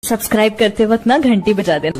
Subscribe करते वक्त ना घंटी बजा देना।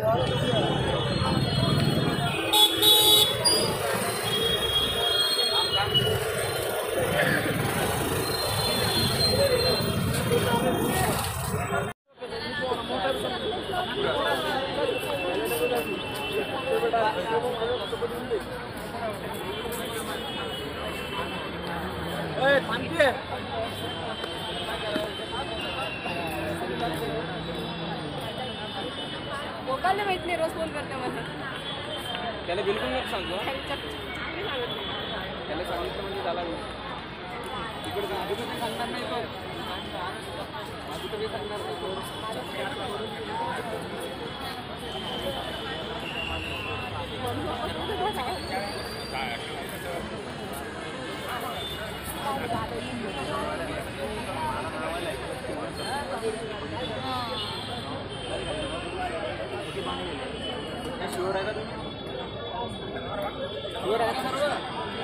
गोपालला माहित नाही, रोज फोन करते मला. त्याला बिलकुल नको सांगू. त्याला सांगितलं म्हणजे झाला तिकडे सांगणार नाही तो. माझं तरी सांगणार नाही तो. शुअर आहे का तुम्ही? शुअर आहे ना सर्व?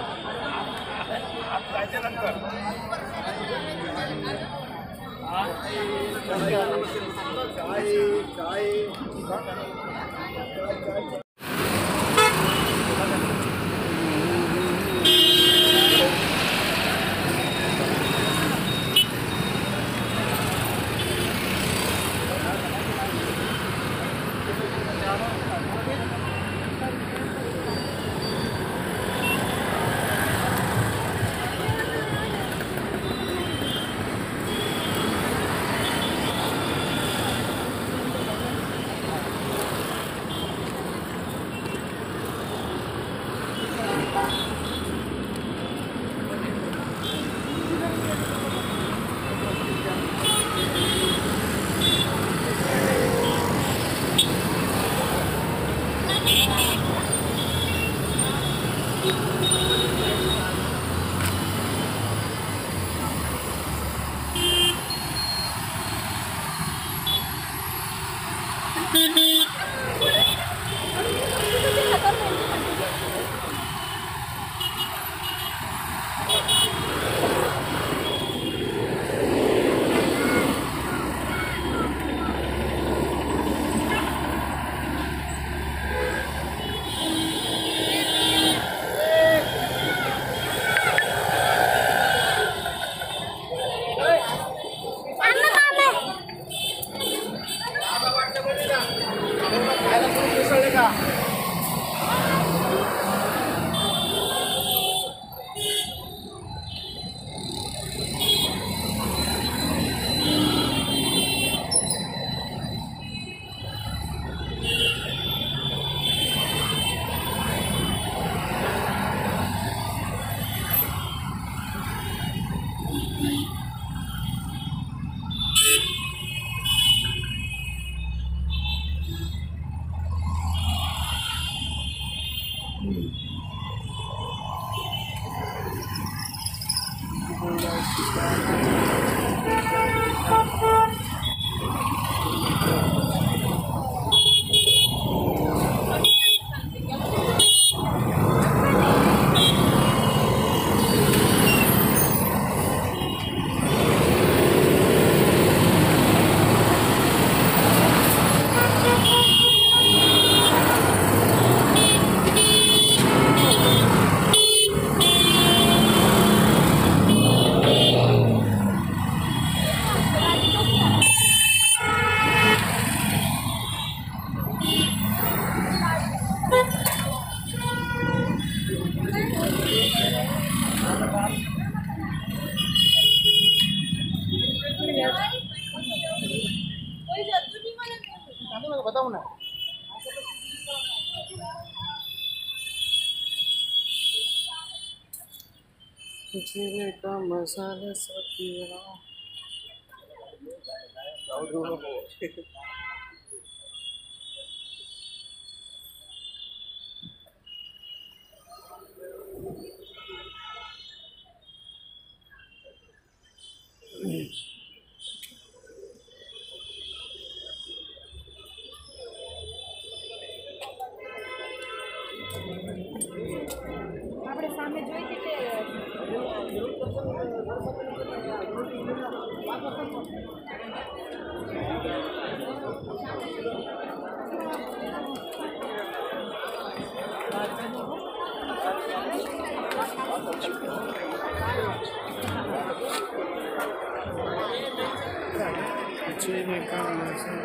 बताओ ना जीने का मसाला सतिया આપણે સામે જોઈ હતી કે Tiene camas a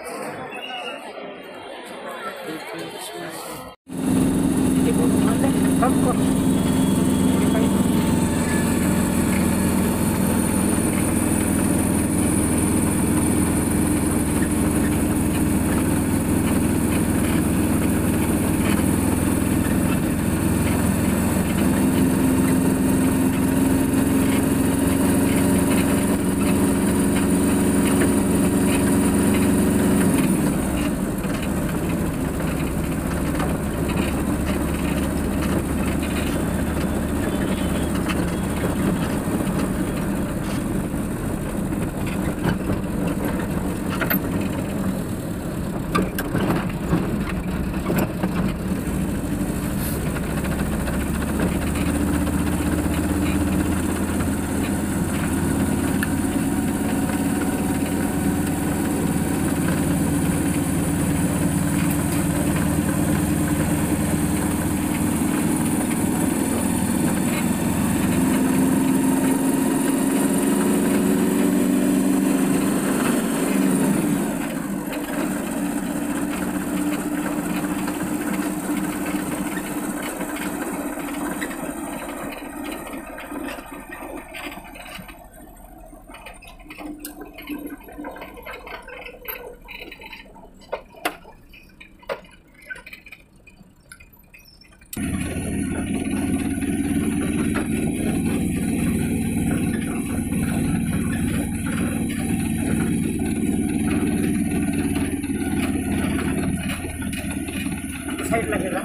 side लगेगा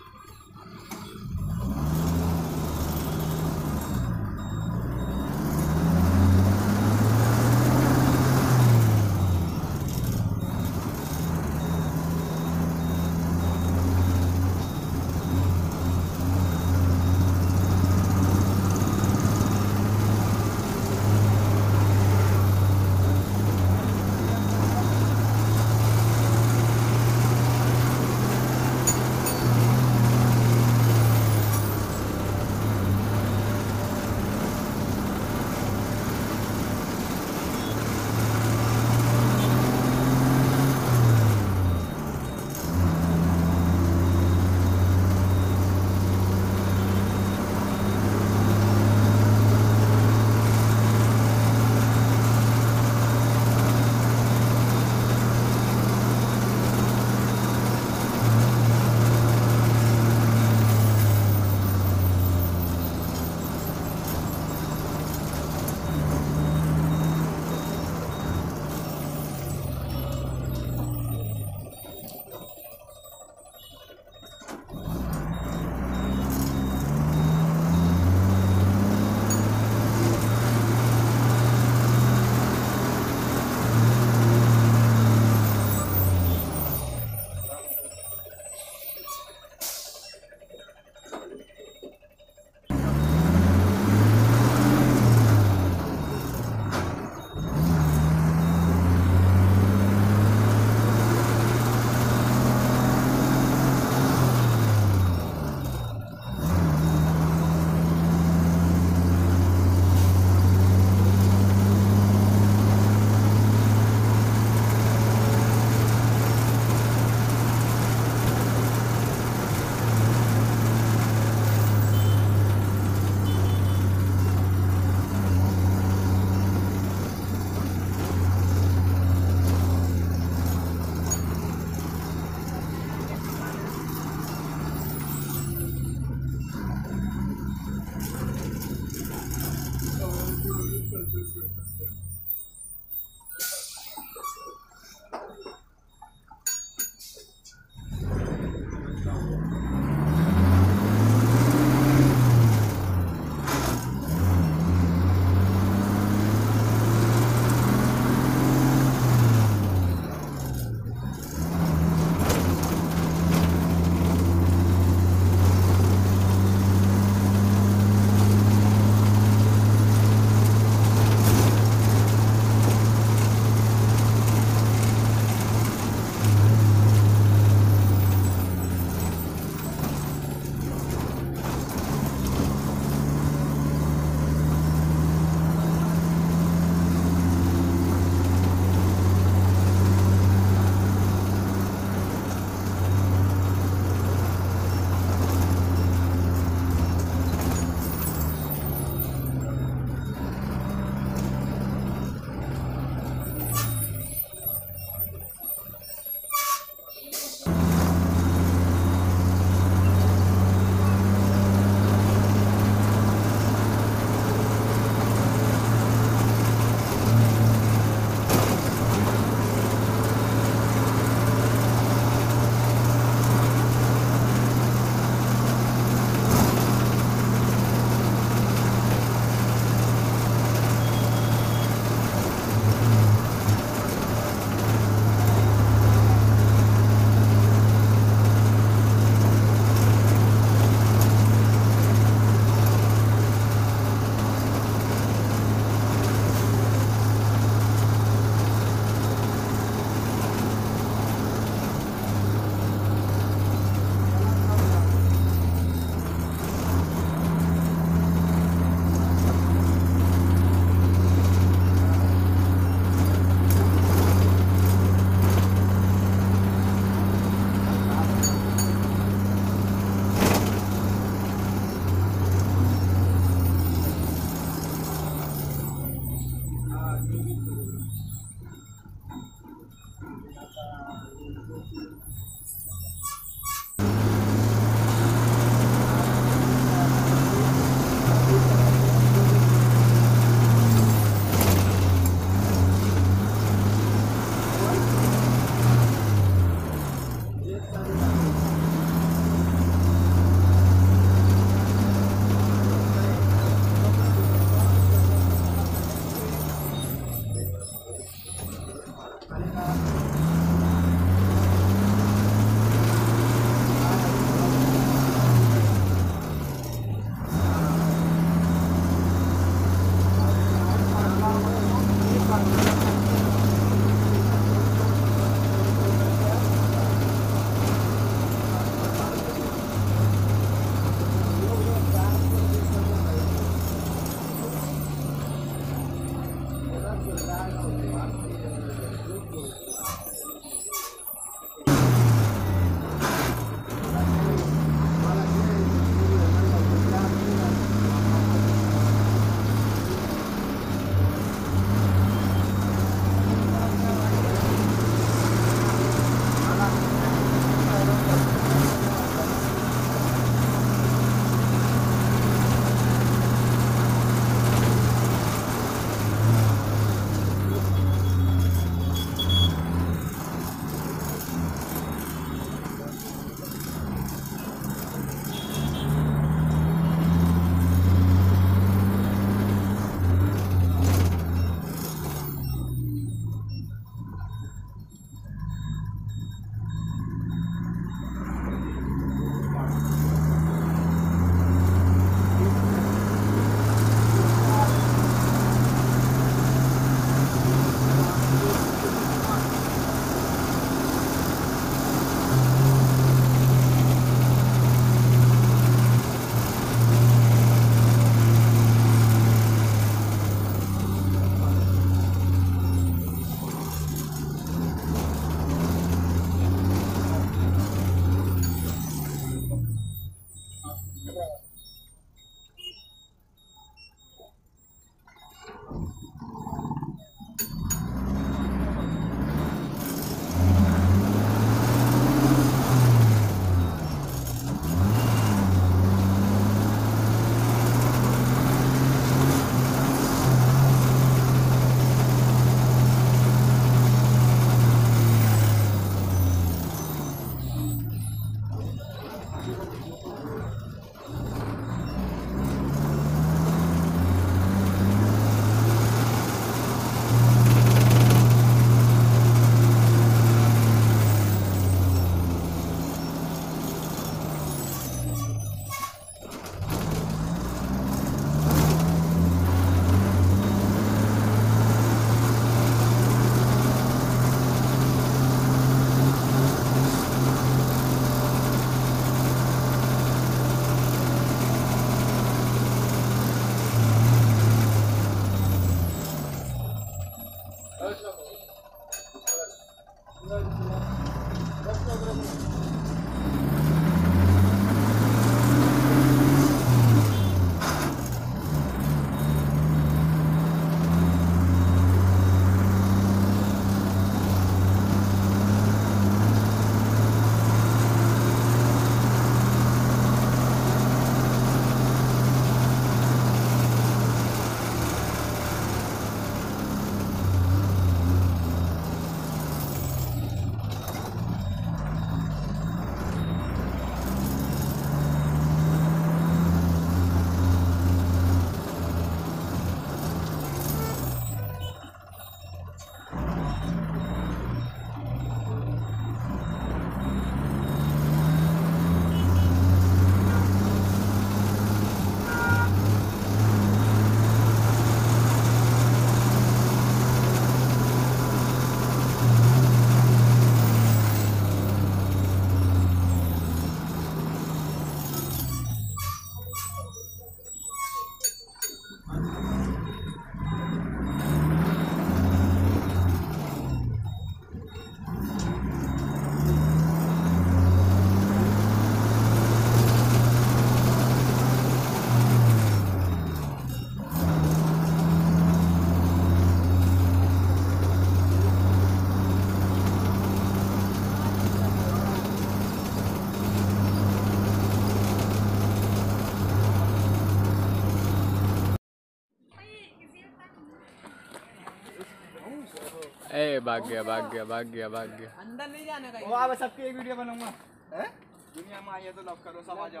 ए भाग गया भाग गया भाग गया भाग गया। अंदर नहीं जाने का। वो अब सबकी एक वीडियो बनाऊंगा। हैं? दुनिया में आइए तो लॉक करो, सब आ जाओ।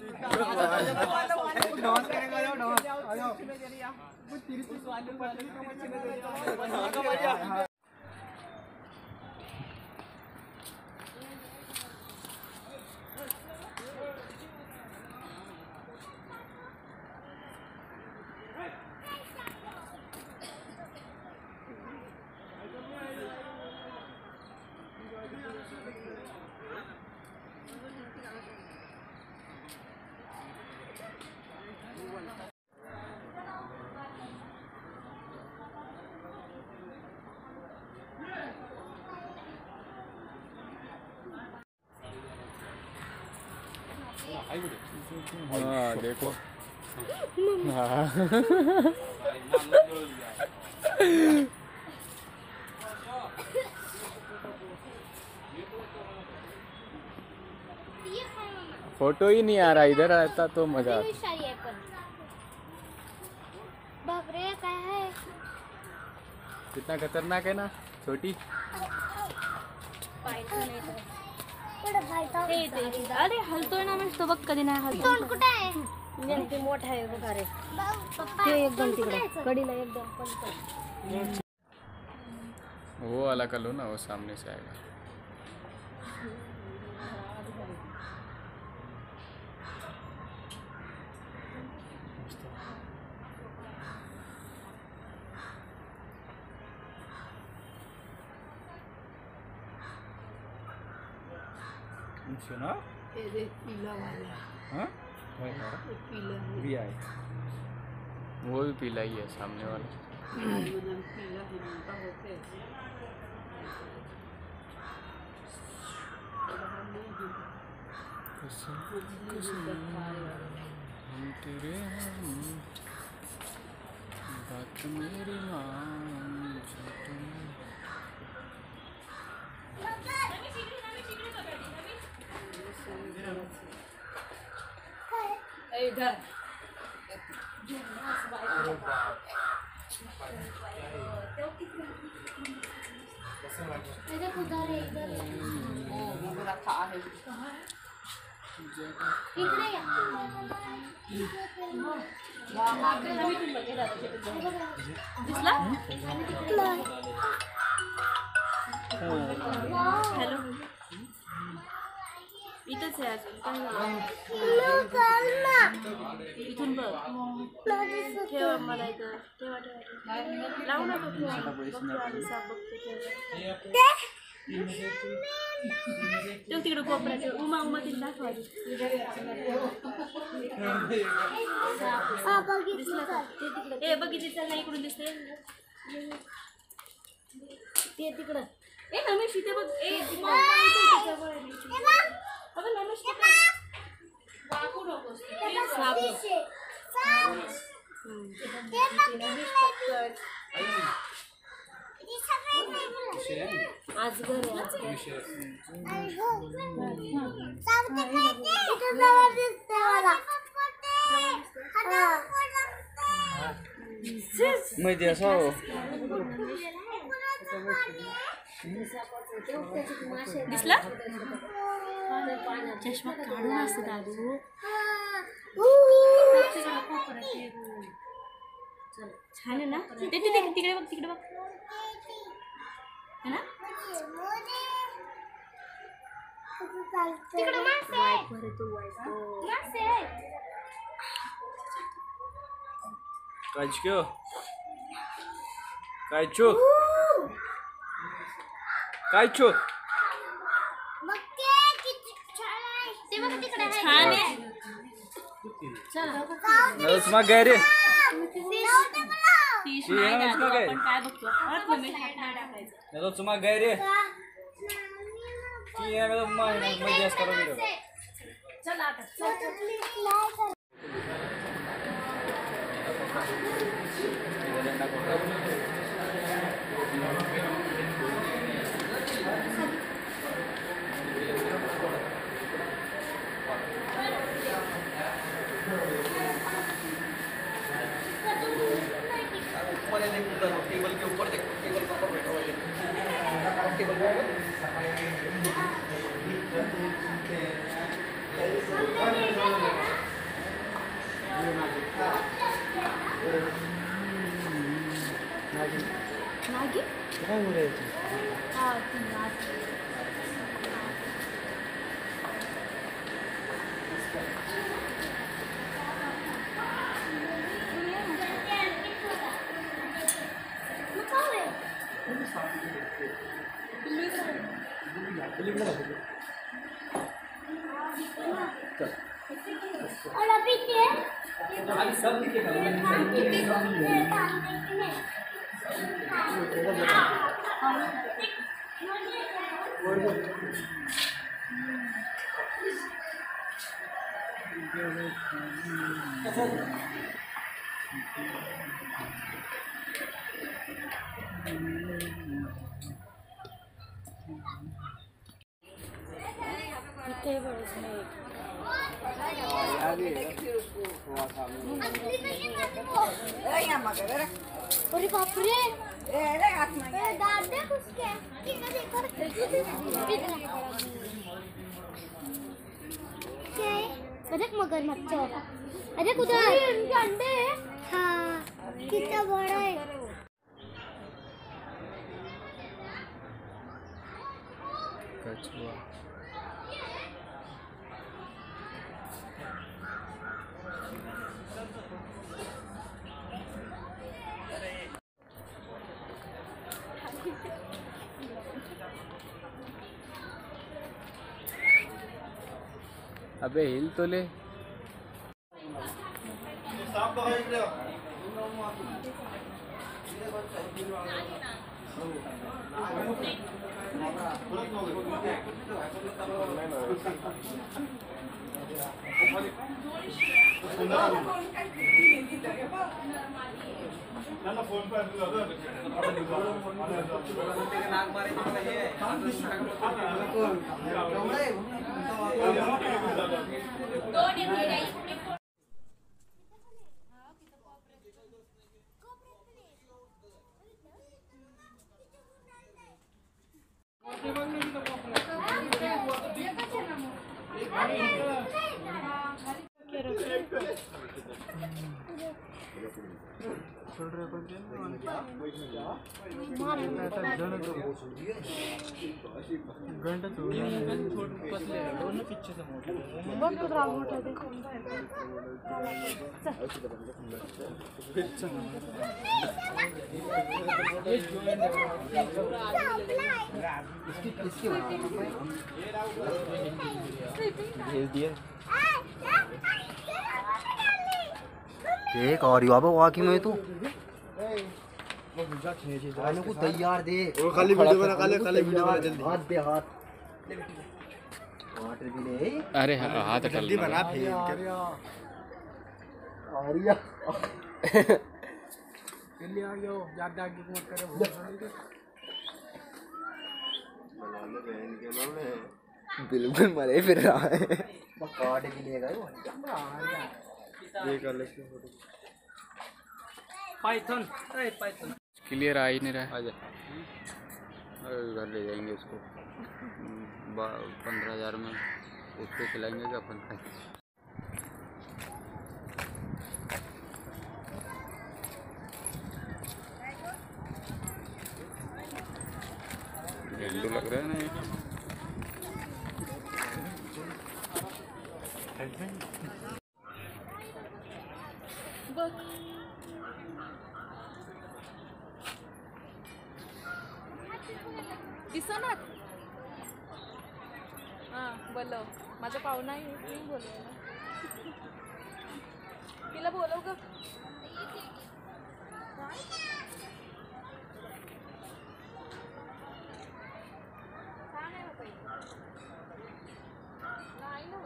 डांस करेंगे, जाओ डांस। आ जाओ। हाँ देखो। हाँ फोटो ही नहीं आ रहा, इधर आता तो मजा आता। बाप रे काय है? कितना खतरनाक है ना छोटी। अरे हलतोय ना म्हणजे तो बघ कधी नाही हलतो. तोंड कुठे आहे? नेमके मोठा आहे बघा रे. ते एकदम तिकडे कडीला एकदम पण वो वाला कर लो ना, वो सामने से आएगा। सुना? पीला वाला। हाँ? पीला भी आए। वो भी पीला ही है सामने वाला। पीला हिलता होते। हम तेरे हम बात मेरी मान तुम। इधर इधर उधर है इधर वो रखा है। इकडे या. दिसला? हॅलो इथंच आहे अजून इथून बघ ठेवा मला इथं ठेवा ठेवा लावू नका ठेवा आम्ही साप बघतो ठेव तिकडं कोपऱ्यात उमा उमा तिला दाखवा दिसलं का ते तिकडं ए बघितलं नाही इकडून दिसतंय ते तिकडं ए रमेश इथे बघ ए अगं रमेश वाकू नकोस साप आजगर माहिती असं दिसला चष्मा काढून असतो दादू छान आहे ना ते तिकडे बघ तिकडे बघ है ना तिकडे मासे आहे Kaçkı. Kaçu. Kaçu. छान आहे Nasıl gayri? फिश नाही दादू आपण काय बघतो रमेश हात नाही टाकायचं Nasıl gayri? Ki ya मतलब मैं जैस करो वीडियो. चल आता टेबल के ऊपर देखो टेबल के ऊपर बैठा हुआ है नागी काय बोलायचं हा ती नागी और अभी क्या अरे बाप रे दांत देख उसके देखो क्या है अरे मगरमच्छ अरे उधर इनके अंडे हैं हाँ कितना बड़ा है कछुआ अबे हिल तो ले भेज दिए देख और यहाँ पे वाकई में तू आने को तैयार दे वो खाली वीडियो बना खाली वीडियो बना जल्दी हाथ दे हाथ वाटर भी ले अरे हाथ हटा जल्दी बना फिर आरिया जल्दी आ जाओ ज्यादा आगे मत करो बिल्कुल मरे फिर रहा है काट भी लेगा ये कर ले फोटो पाइथन पाइथन क्लियर आ ही नहीं रहा है। घर ले जाएंगे इसको 15,000 में उसको खिलाएंगे कि अपन खाएंगे। गेंडू लग रहा है ना ये। दिसनात हां बोलव माझा पाहुणा आहे मी बोलव तिला बोलव का नाही ना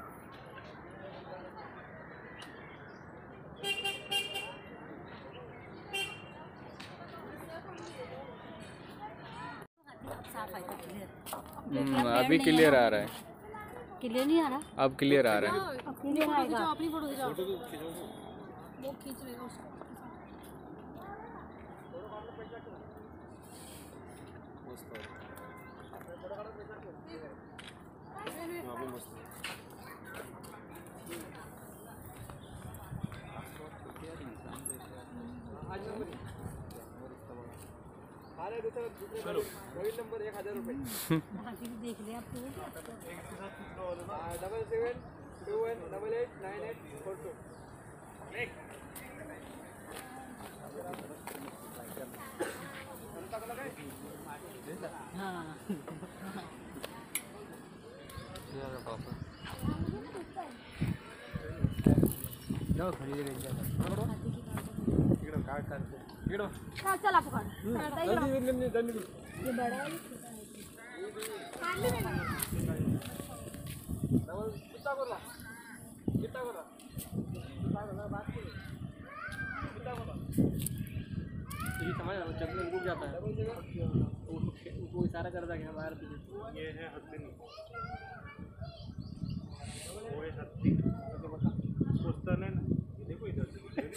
अभी क्लियर आ रहा है। क्लियर नहीं आ रहा अब क्लियर आ रहा है। अब क्लियर आएगा अपनी फोटो खिंचाओ वो खींच रहे हो मस्त नवीन नंबर 1000 रुपये. देख ले आप 7721889842. जाओ खड़ी रही जा इकडं काय करते इकडं चला पकड़ जल्दी. ये बड़ा है समझ चलने रुक जाता है वो इशारा करता है कि हम आ रहे हैं. ये है हत्ती वो है हत्ती सोचता नहीं ना देखो इधर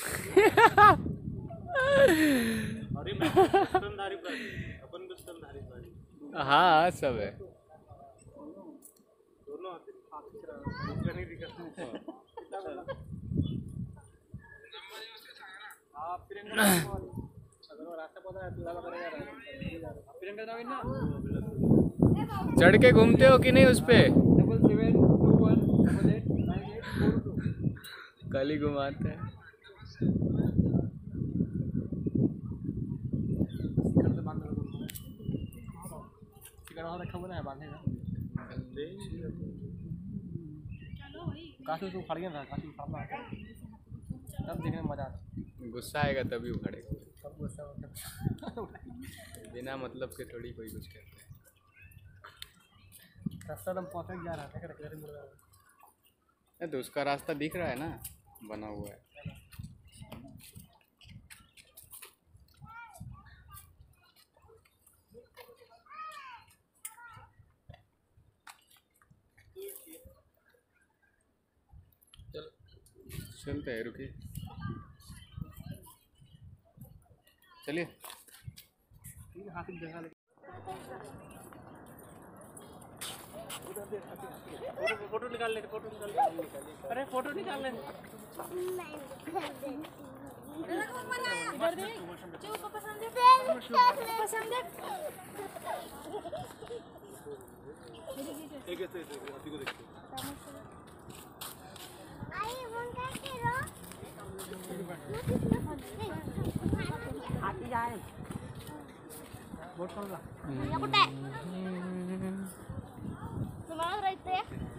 अरे मैं स्तनधारी प्राणी अपन भी स्तनधारी प्राणी. हाँ सब है दोनों हत्ती नहीं दिखा. आप प्रियंका रास्ता पता है तुला करेगा प्रियंका नवीन ना चढ़ के घूमते हो कि नहीं उस पे 7721889842. कल ही घुमाते हैं रखा हुआ है बांधेगा काफी उसको खड़ गया था काफी उखाड़ना तब देखने में मजा आता. गुस्सा आएगा तभी उखड़ेगा सब गुस्सा बिना मतलब के थोड़ी कोई कुछ करता है. रास्ता तो पहुँच जा रहा था तो उसका रास्ता दिख रहा है ना बना हुआ है. चलते हैं रुकिए चलिए हाथ जगह फोटो निकाल ले अरे फोटो निकाल ले इधर देख चुप पसंद है पसंद है एक ऐसे हाथी को देखते आई मन का करो हाथी जाए बहुत कौन ला या कुठे तुम्हाला राहते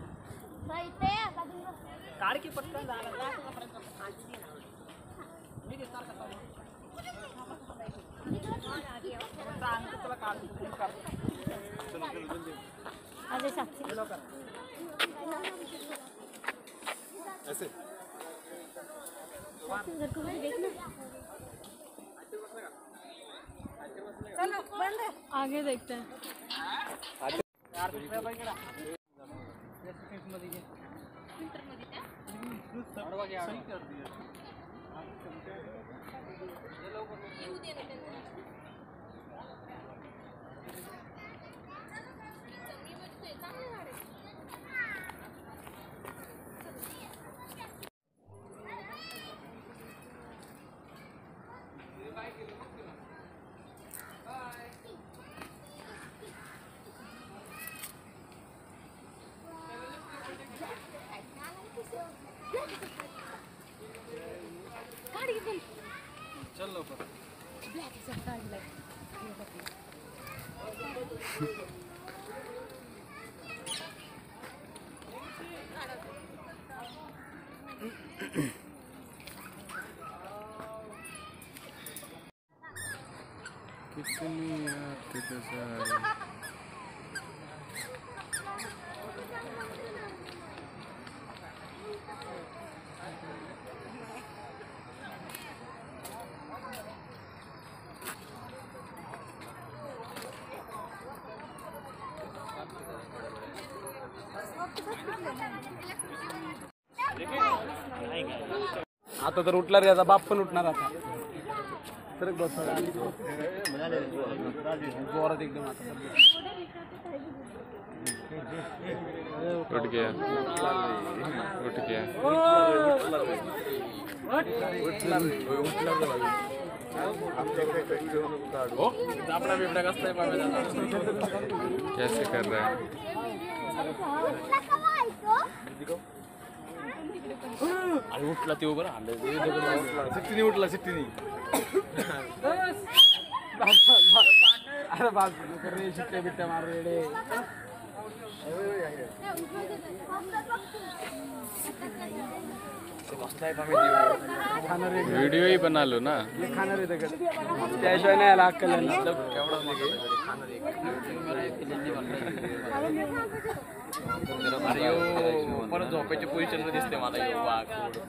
गाड़ी की पटकन झाला अरे साक्षी ऐसे इधर को भी देखना चलो बंद है आगे देखते हैं यार भाई केला सही कर दिया चल लो पर कितनी आपके गुजारे आता तर उठला रे याचा बाप पण उठणार आता तर बस जोरात एकदम उठ गया उठ गया आपला बिबडा कसं कैसे कर रहा है? आणि उठला ते उभं सिट्टीने उठला सिट्टीने अरे बाप रे शिट्ट्या बिट्ट्या मार रे वीडियो ही बना लो ना. खाणार आहे दगड त्याशिवाय नाही आला अक्कल परत झोपायच्या पोझिशन मध्ये दिसते मला यो वाघ.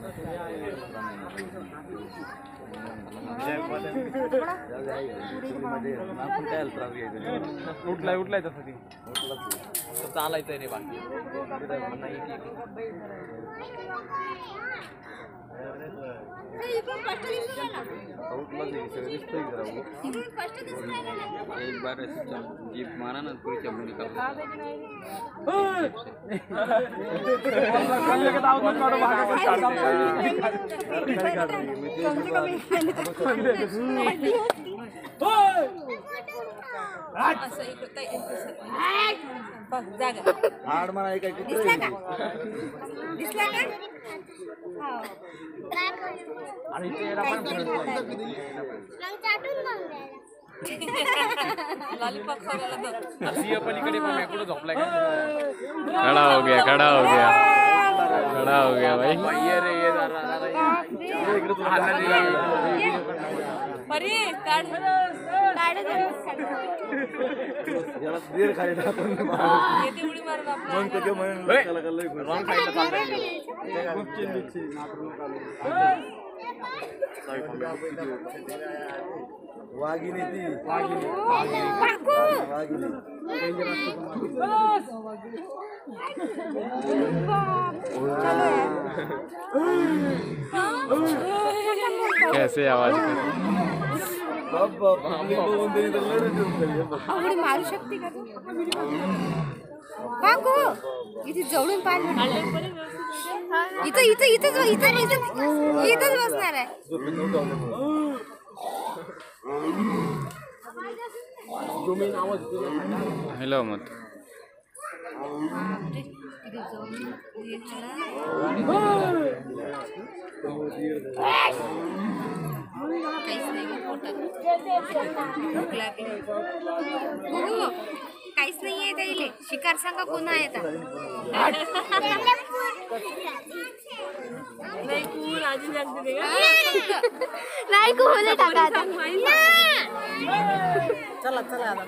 उठलाय तसं ती चालायचंय रे बाकी. एक बार जीप मारा ना पूरी चमड़ी निकल. हाड म्हणा काय आणि पलीकडे कुठं झोपलाय का? खड़ा हो गया भाई. दीर खाली टाकून वाघिनी ती वाघिनी कैसे आवाज कर मारू शकते का तू बागो इथे जवळून पाहिलं इथंच बसणार आहे. हेलो मत. काहीच नाहीये त्याला शिकार सांगा कोणा आहे नाही कोले टाका चला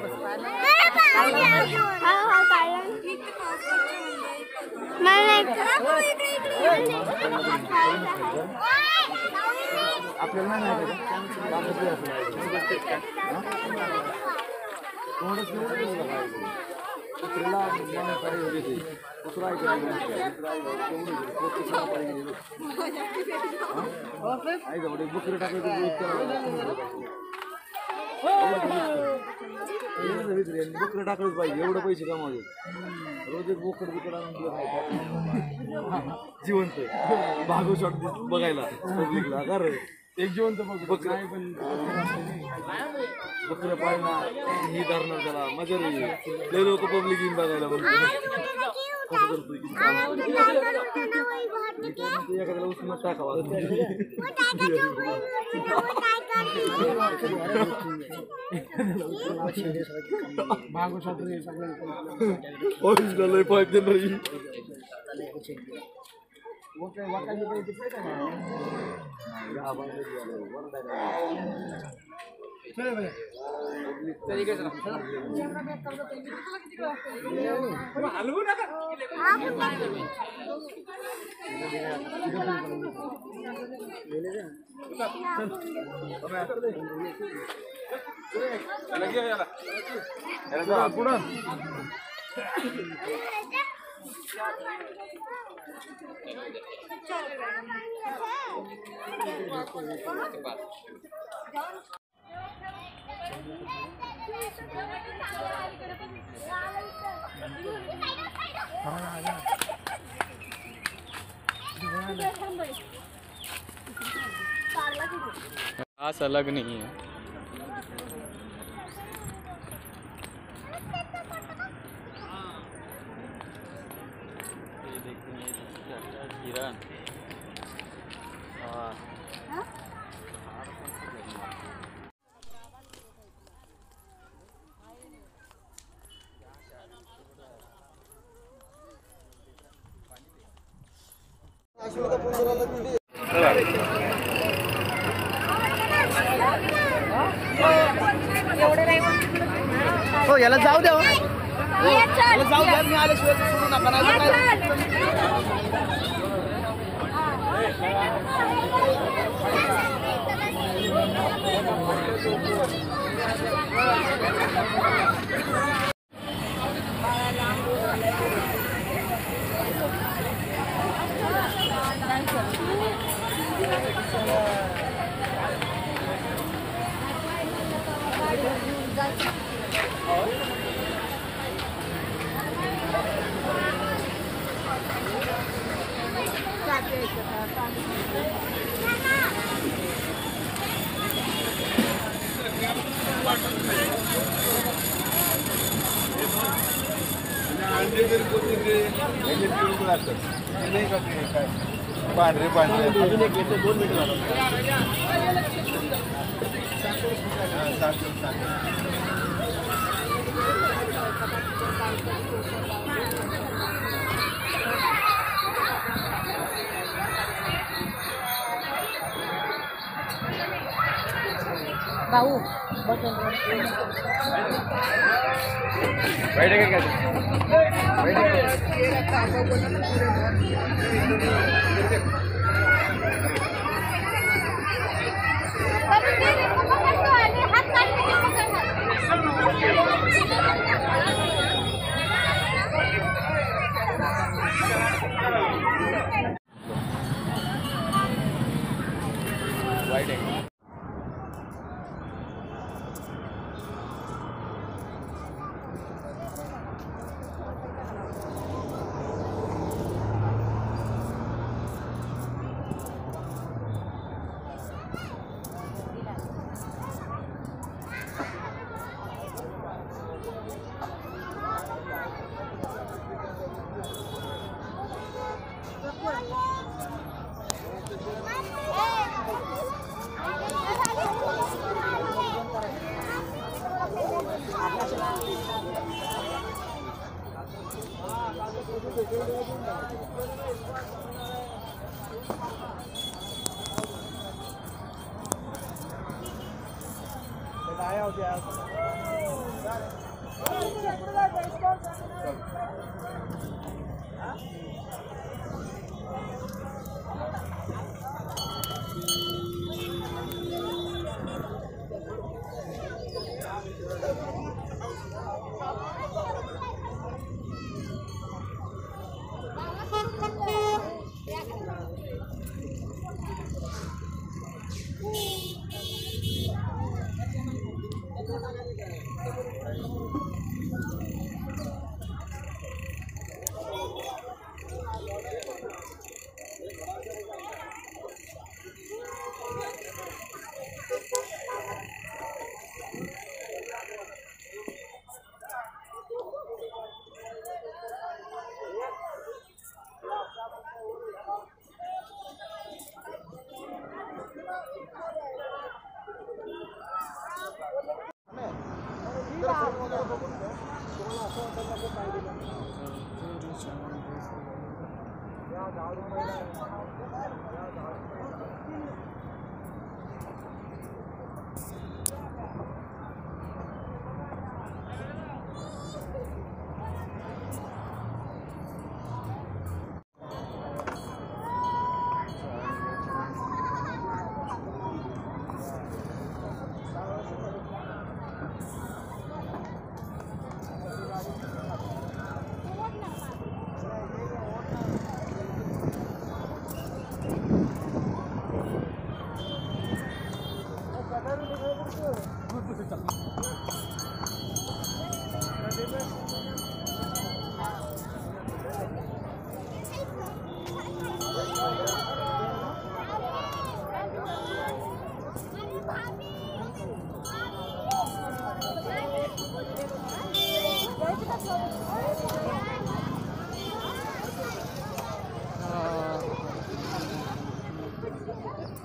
बुकरी टाकायचं बुकरी टाकलंच पाहिजे एवढं पैसे कमावले रोज एक बोकड बिकड आणून जिवंत भागू शॉट बघायला पब्लिकला कर एक जिवंत बकरं पाहिला ही धरणार त्याला मजा रे ते लोक पब्लिक येऊन बघायला एखाद्याला उचलून टाकावा भागू शॉट लय पाहिजे नाही घास अलग नहीं है। ये देखिए हिरन और हो याला जाऊ द्या याला जाऊ द्या मी आल्याशिवाय सोडू नका पांढरे पांढरे अजून एक येते 2 मिनिट भाऊ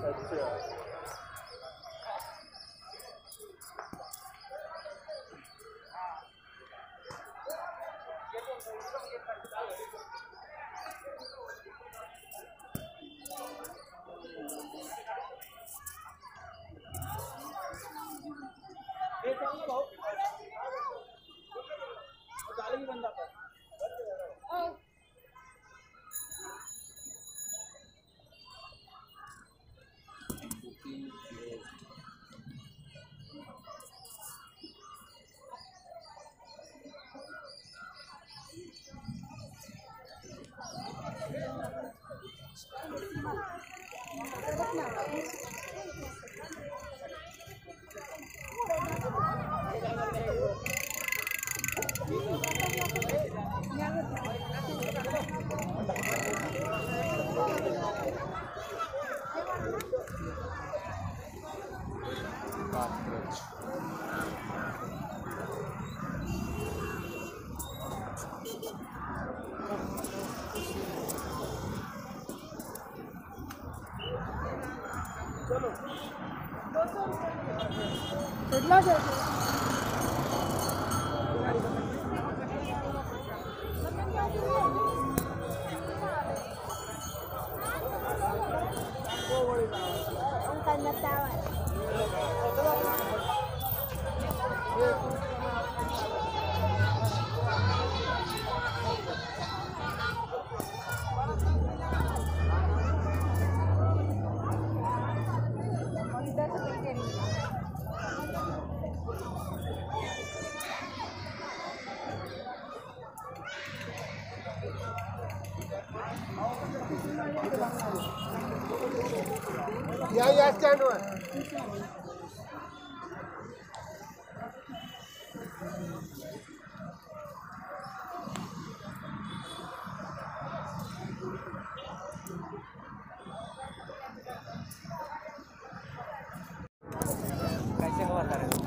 या स्टँडवर कैसे हवा कर रहे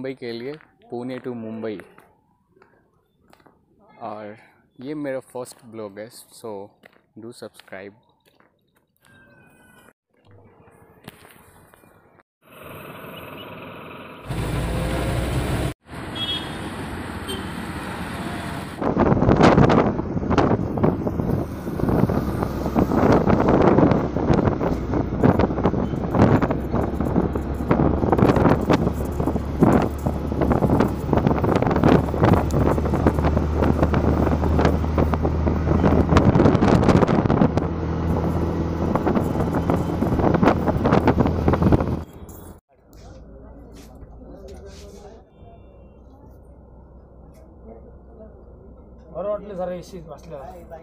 मुंबई के लिए, पुणे टू मुंबई। और ये मेरा फर्स्ट ब्लॉग है, सो डू सब्सक्राइब। बरं वाटलं जरा एसीत बसल्यावर.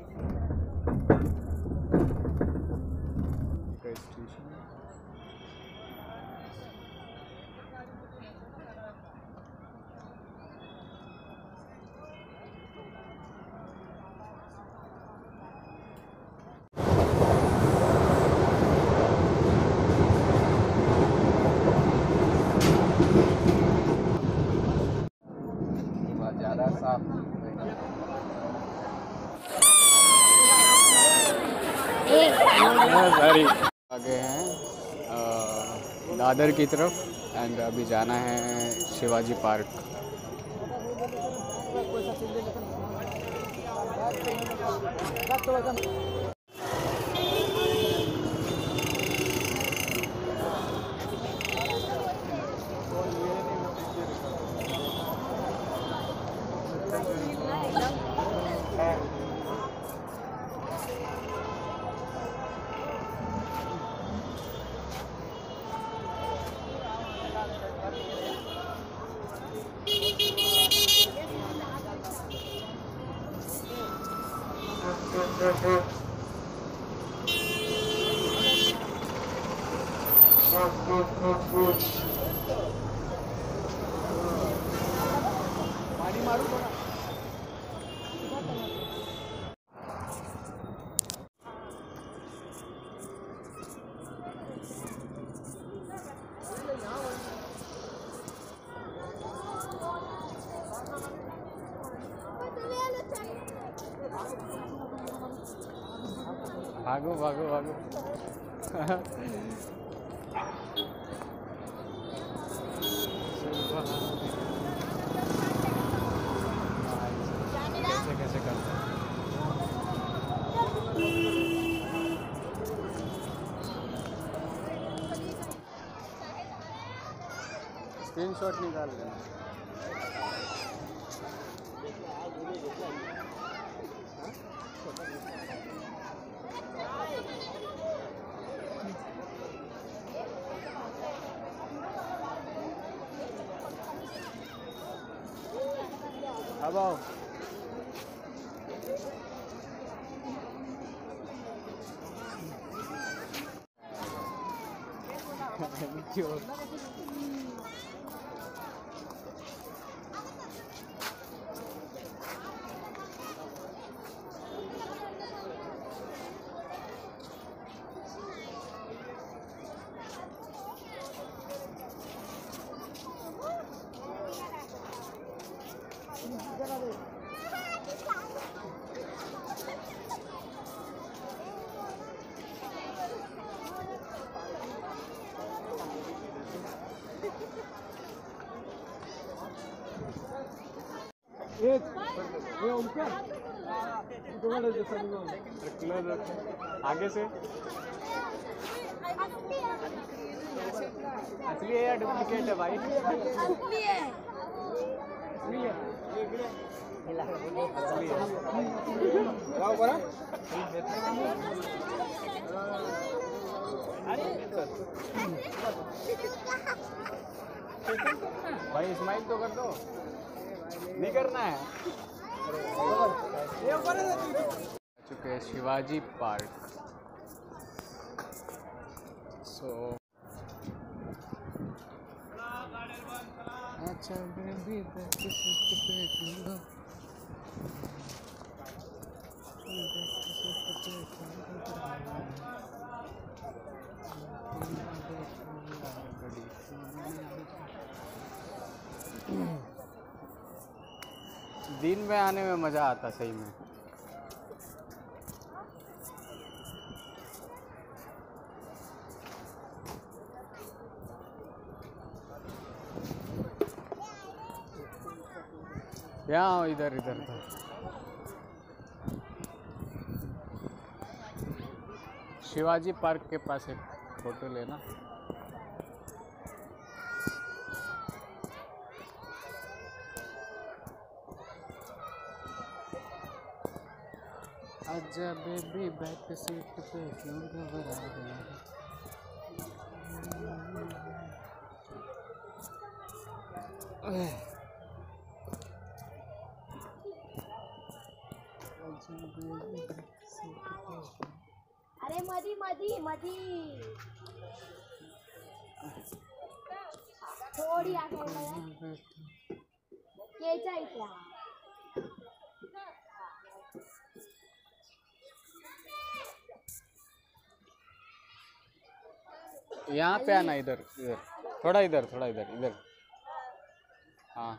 ज़्यादा साफ सारी आगे हैं दादर की तरफ, एंड अभी जाना है शिवाजी पार्क। भागो भागो भागो। कैसे कैसे करते हैं? स्क्रीनशॉट निकाल लेना। अब आओ। आगे से असली है या डुप्लीकेट है भाई? असली है। भाई स्माइल तो कर दो, नहीं करना है। चुके हैं शिवाजी पार्क। सो अच्छा दिन में आने में मज़ा आता सही में। यहाँ इधर इधर था। शिवाजी पार्क के पास एक फोटो लेना। आजा बेबी बैक सीट पे क्यों घबरा रही है? अरे मधी मधी मधी थोडी आठवण केच्या इथला यहाँ पे आना, इधर इधर थोड़ा इधर इधर। हाँ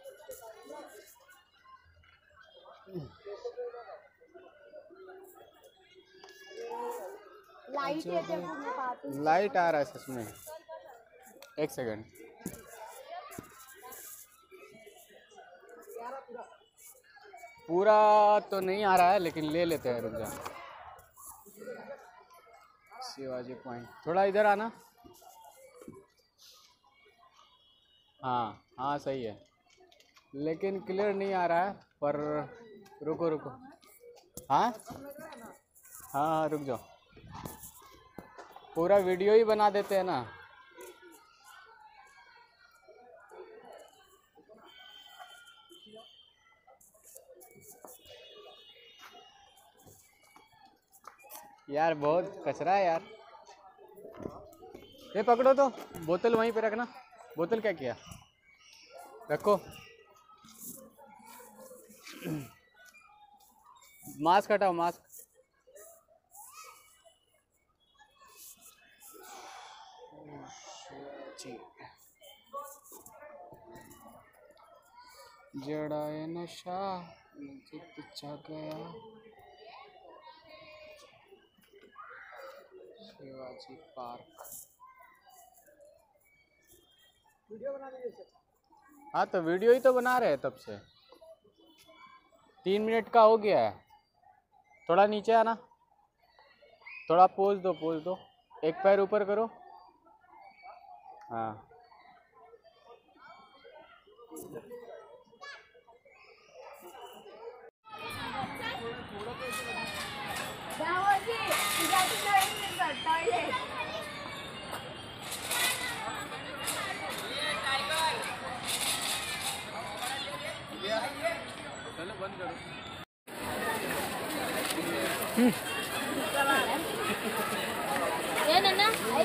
लाईट येते पूर्ण पाहतो। लाइट आ रहा है सच में। एक सेकंड। पूरा तो नहीं आ रहा है लेकिन ले लेते हैं, रुक जा। शिवाजी पॉइंट थोड़ा इधर आना। हाँ हाँ सही है लेकिन क्लियर नहीं आ रहा है, पर रुको रुको। हाँ हाँ हाँ रुक जाओ, पूरा वीडियो ही बना देते हैं ना। यार बहुत कचरा है यार। ये पकड़ो तो, बोतल वहीं पे रखना। बोतल क्या किया? रखो। मास्क हटाओ, मास्क। जड़ाए नशा मुझे पीछा गया। शिवाजी पार्क। वीडियो बना लीजिए। हाँ तो वीडियो ही तो बना रहे हैं तब से। 3 मिनट का हो गया है। थोड़ा नीचे आना, थोड़ा पोज दो। एक पैर ऊपर करो। हाँ चलो बंद करो। ಏನನ್ನ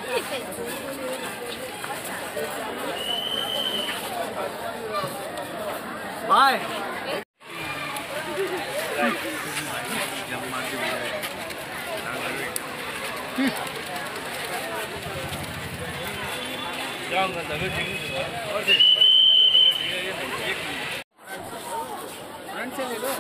बाय। फ्रंट से ले लो।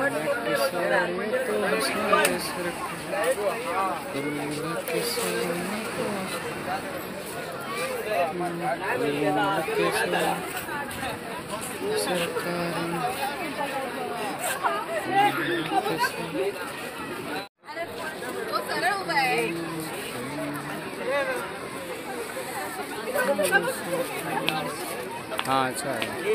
हाँ अच्छा है।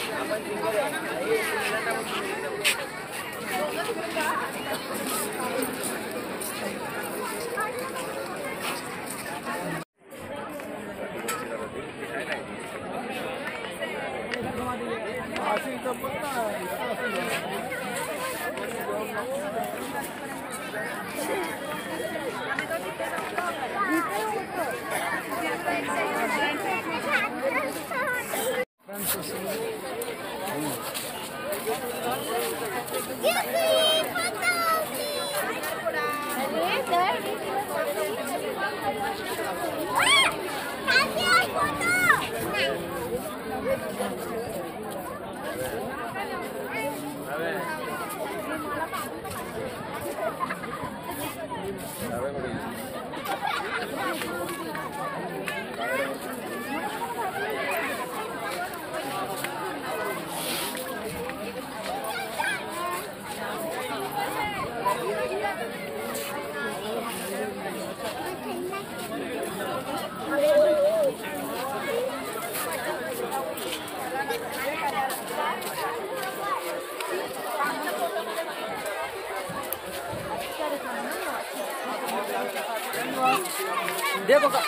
देखो का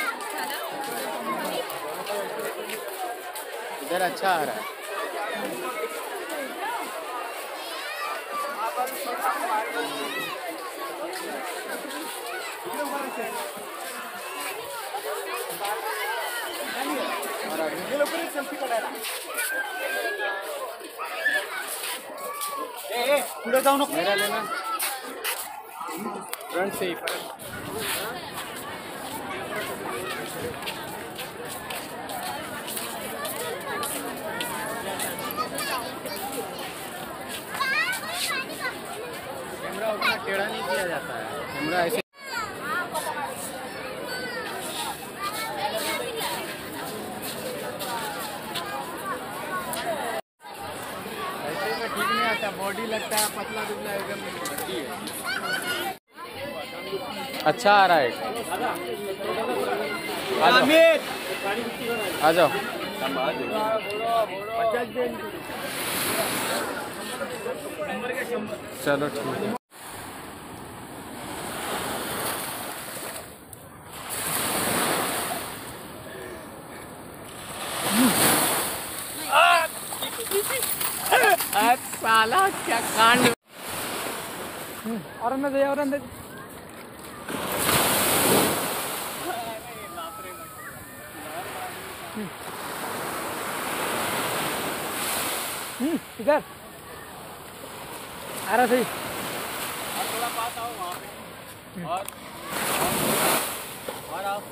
इधर अच्छा आ रहा है। पुढे जाऊ नको. मेरा लेना फ्रंट से ही कैमरा उतना टेढ़ा नहीं किया जाता है, कैमरा ऐसे ठीक नहीं आता, बॉडी लगता है पतला दुबला एकदम भट्टी है। अच्छा आ रहा है। आ जाओ चलो ठीक है। साला क्या कांड। और अंदर और अंदर इधर आ रहा सही। थोड़ा पास आओ वहाँ पे और आओ।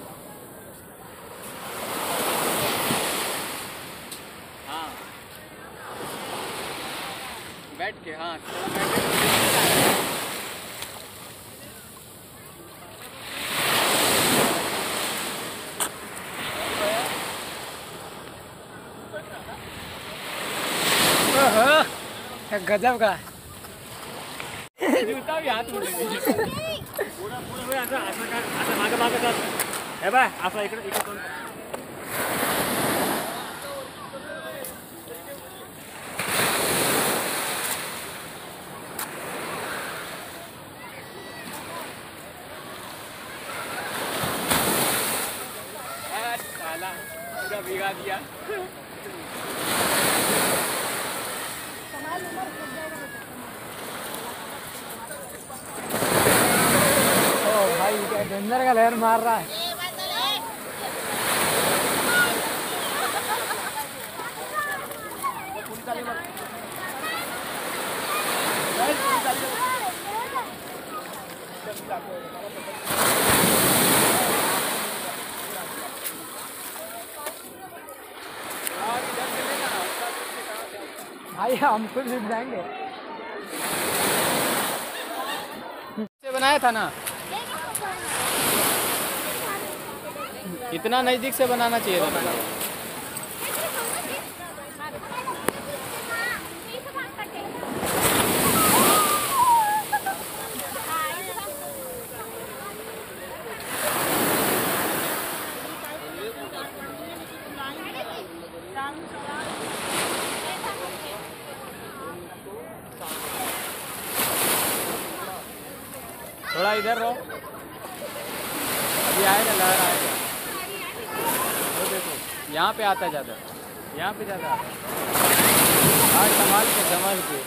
हाँ बैठ के, हाँ थोड़ा बैठ के। गजब का जूता भी हाथ में पूरा पूरा असं मागं मागं जात. हे बाय असं इकडे इकडे साला पूरा भिगा दिया. भाई क्या डेंजर का लहर मार रहा है. भाई हम खुद भी जाएंगे. से बनाया था ना, इतना नज़दीक से बनाना चाहिए था ना। थोड़ा इधर रहो, अभी आएगा, लहर आएगा। वो देखो यहाँ पे आता जाता है, यहाँ पे जाता है। आज संभाल के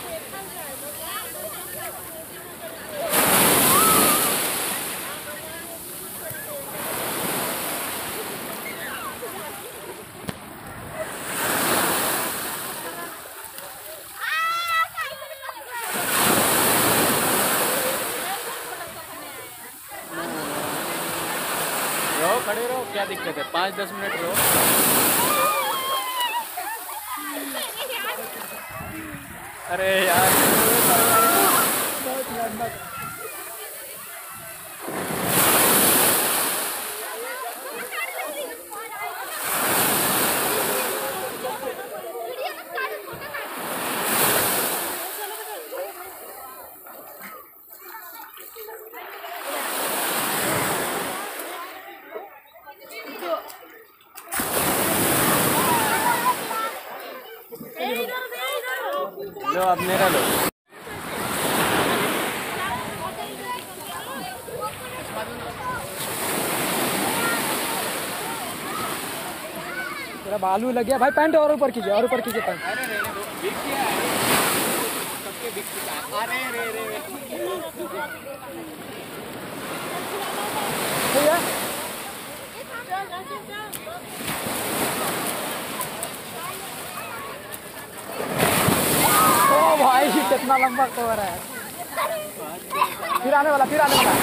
रहो, खड़े रहो, क्या दिक्कत है, 5-10 मिनट रहो। अरे यार लो, अब मेरा लो। तेरा बालू लग गया भाई, पैंट और ऊपर कीजिए, और ऊपर कीजिए पैंट। अरे रे बिक गया है, सबके बिक चुका है। अरे रे भैया ओ भाई कितना लंबा कवर है। फिर आने वाला, फिर आने वाला।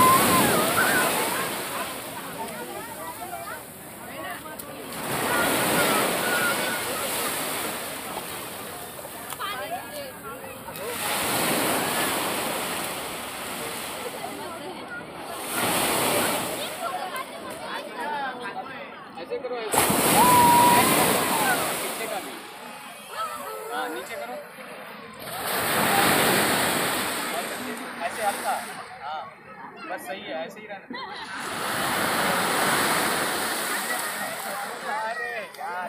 ऐसे करो, ऐसे नीचे का भी, हाँ नीचे करो, ऐसे हल्का, हाँ बस सही है, ऐसे ही रहना। अरे यार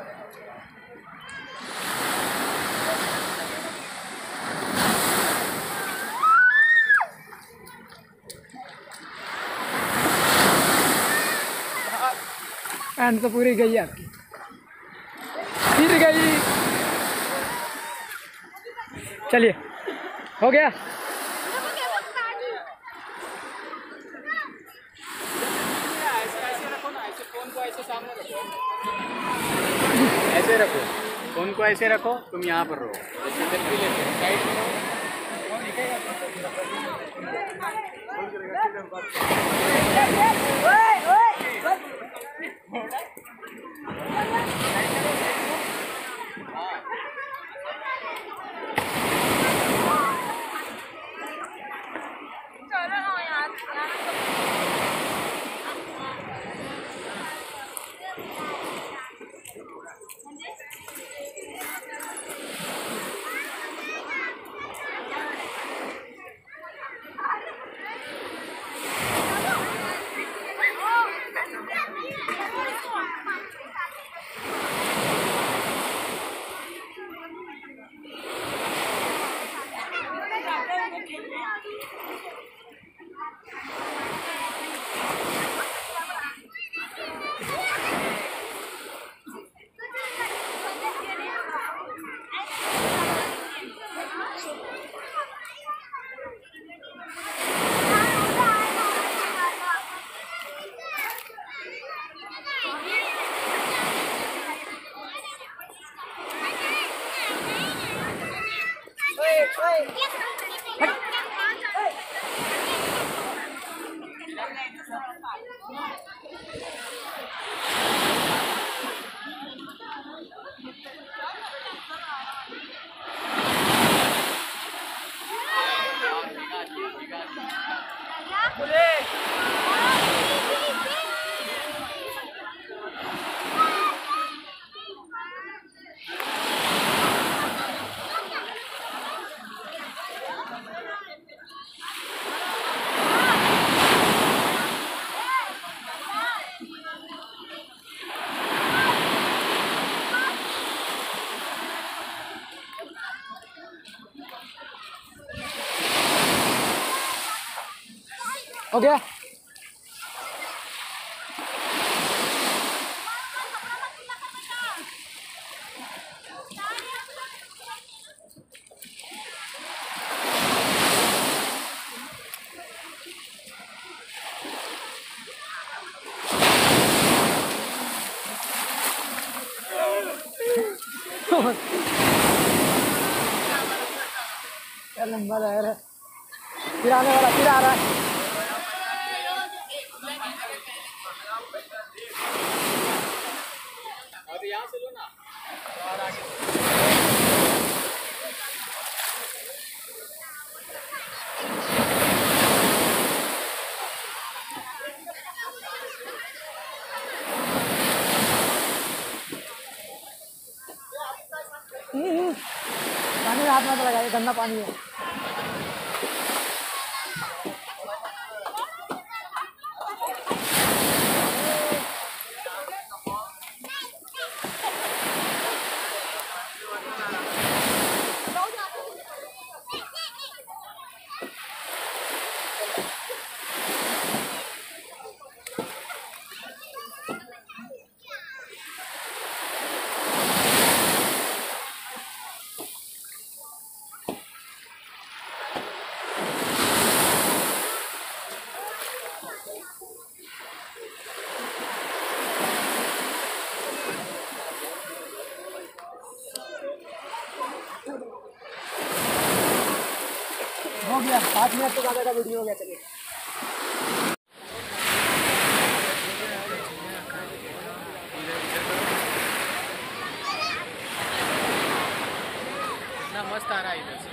पैंट तो पूरी गई है आपकी, फिर गई। चलिए, हो गया। ऐसे रखो ना, ऐसे फोन को ऐसे सामने रखो, ऐसे रखो फोन को, ऐसे रखो, तुम यहाँ पर रहो, ऐसे सेल्फी लेते हो, साइड में रहो, फोन दिखेगा। हो गया। लंबा लग रहा है, फिर आने वाला, फिर आ रहा है। अभी यहाँ से लो ना। पानी में हाथ मत लगा, ये गंदा पानी है। हो गया 5 मिनट से ज़्यादा का वीडियो हो गया। चलिए कितना मस्त आ रहा है इधर से।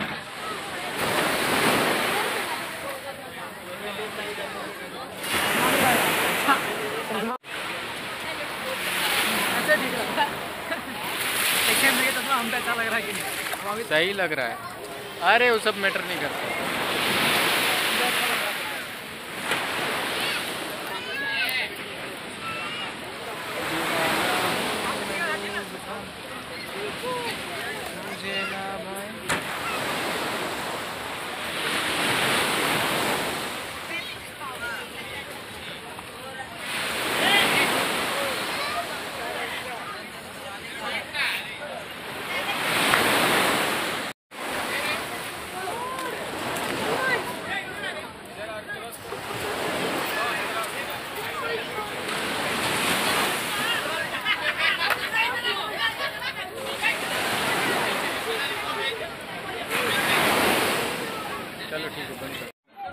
अच्छा ठीक है, देखने में तो हम पे अच्छा लग रहा है कि नहीं? सही लग रहा है। अरे वो सब मैटर नहीं करता। चलो ठीक है, बंद कर।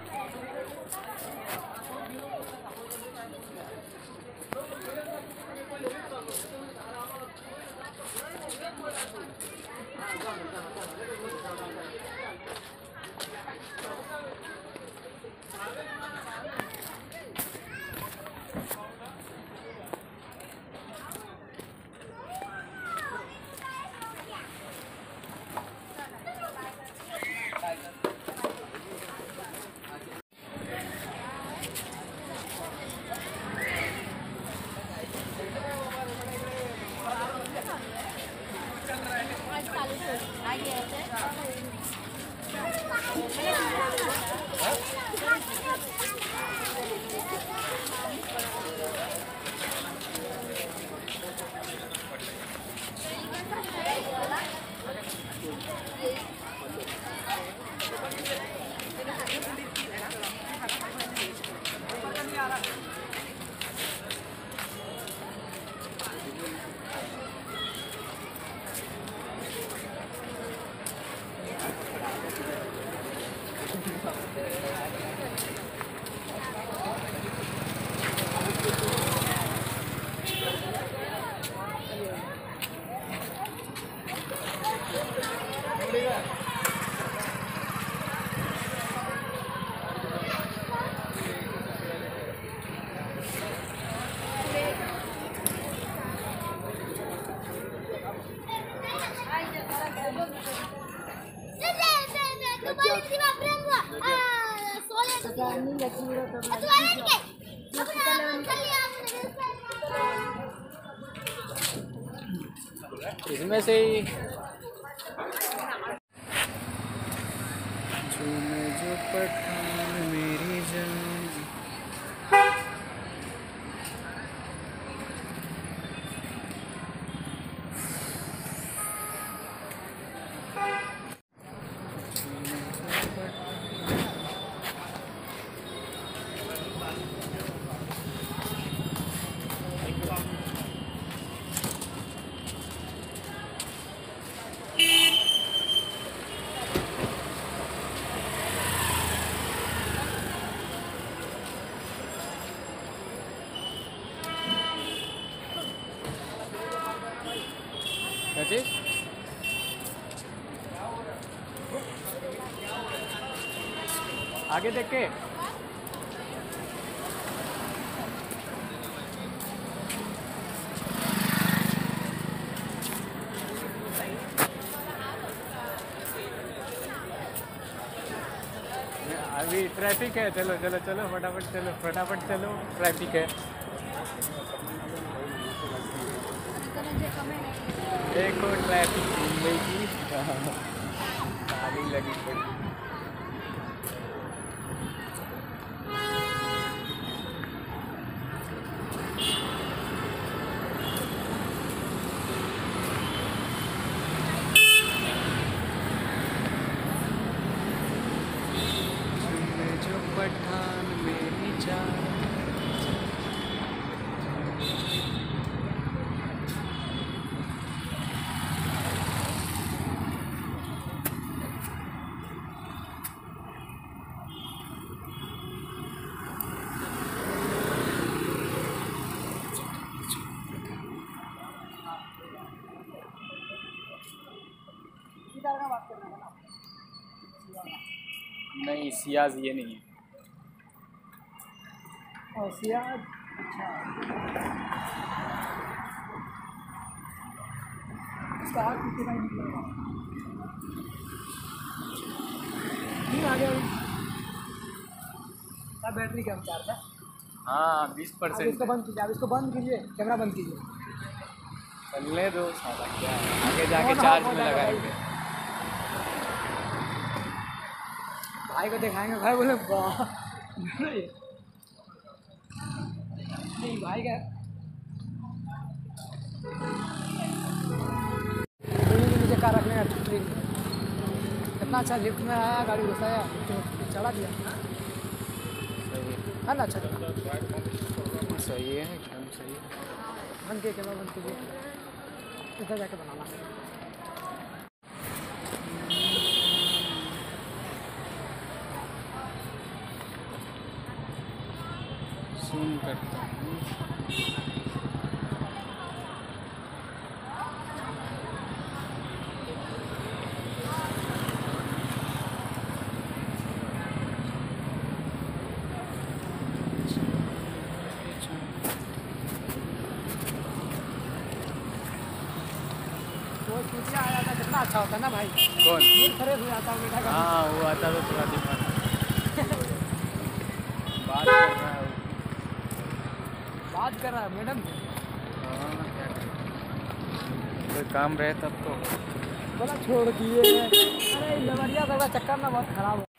इसमें से ही जो मैं जो पठान मेरी जान आगे देख के। अभी ट्रैफिक है, चलो चलो चलो फटाफट चलो ट्रैफिक है। देखो ट्रैफिक मुंबई की ताली लगी पड़ी। जो पठान में जा नहीं, सियाज ये नहीं है। और सियाज अच्छा इसका आग कितना निकलेगा? नहीं आ गया बैटरी कम चार्ज है। हाँ अब 20%। इसको बंद कीजिए, अब इसको बंद कीजिए, कैमरा बंद कीजिए। चलने दो साला, क्या है, आगे जाके चार्ज में लगाएंगे। भाई को दिखाएंगे, भाई बोले वाह नहीं भाई का नीचे कार रखने का कितना अच्छा लिफ्ट में आया, गाड़ी घुसाया, चढ़ा दिया है ना। अच्छा सही है, एकदम सही है। बंद किए, कैमरा बंद कीजिए, इधर जाके बनाना। जूम करता हूँ। वो चूतिया आया था, कितना अच्छा होता ना भाई। कौन? मूड फ्रेश हो जाता मीठा का। हाँ वो आता तो थोड़ा दिमाग बात कर रहा है वो। बात कर रहा है मैडम। हाँ, क्या करें? कोई काम रहे तब तो। बोला छोड़ दिए। अरे लवरिया का चक्कर ना बहुत खराब हो।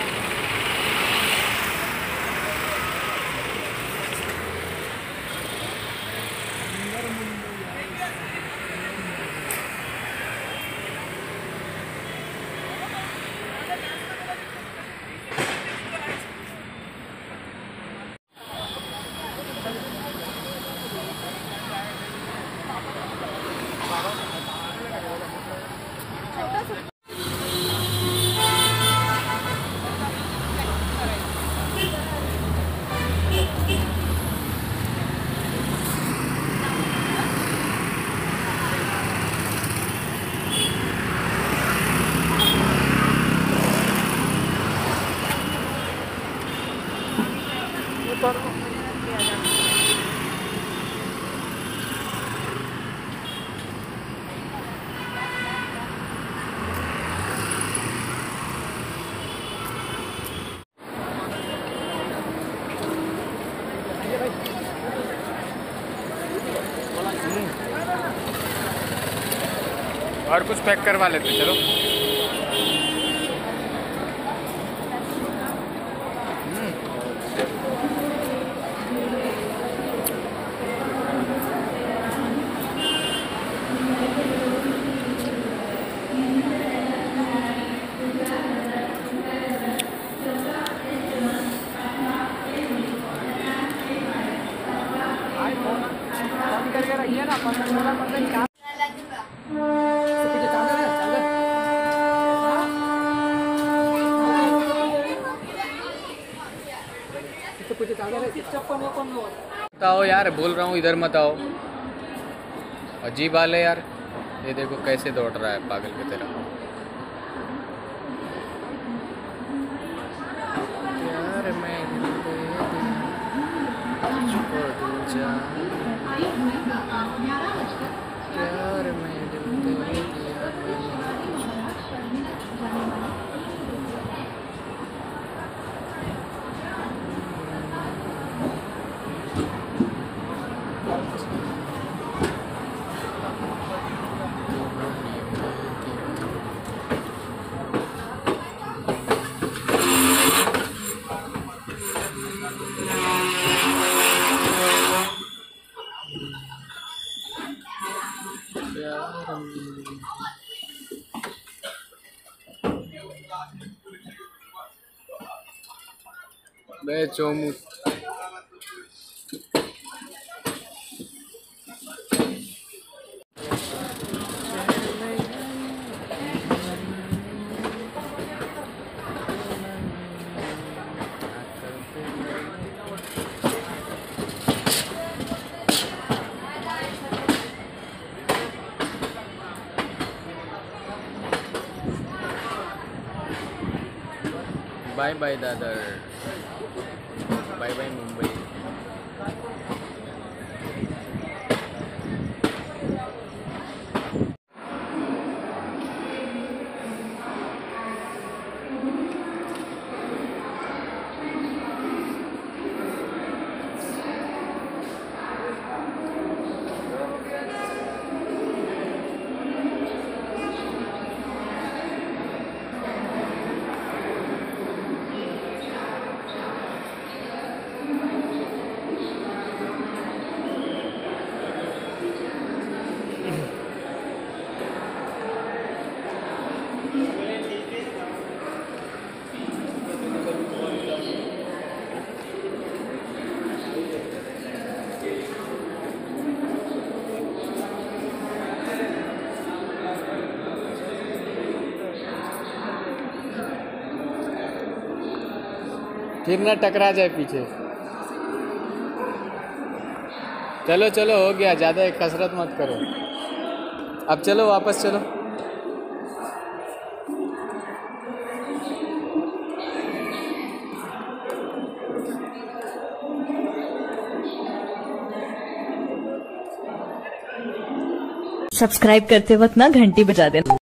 और कुछ पैक करवा लेते चलो। करके रखिए ना 15 बताओ यार, बोल रहा हूँ इधर मत आओ। अजीब हाल है यार, ये देखो कैसे दौड़ रहा है पागल की तरह। बे चोमू bye bye Dadar, bye bye Mumbai. फिर ना टकरा जाए पीछे। चलो चलो हो गया, ज़्यादा कसरत मत करो। अब चलो वापस चलो। सब्सक्राइब करते वक्त ना घंटी बजा देना।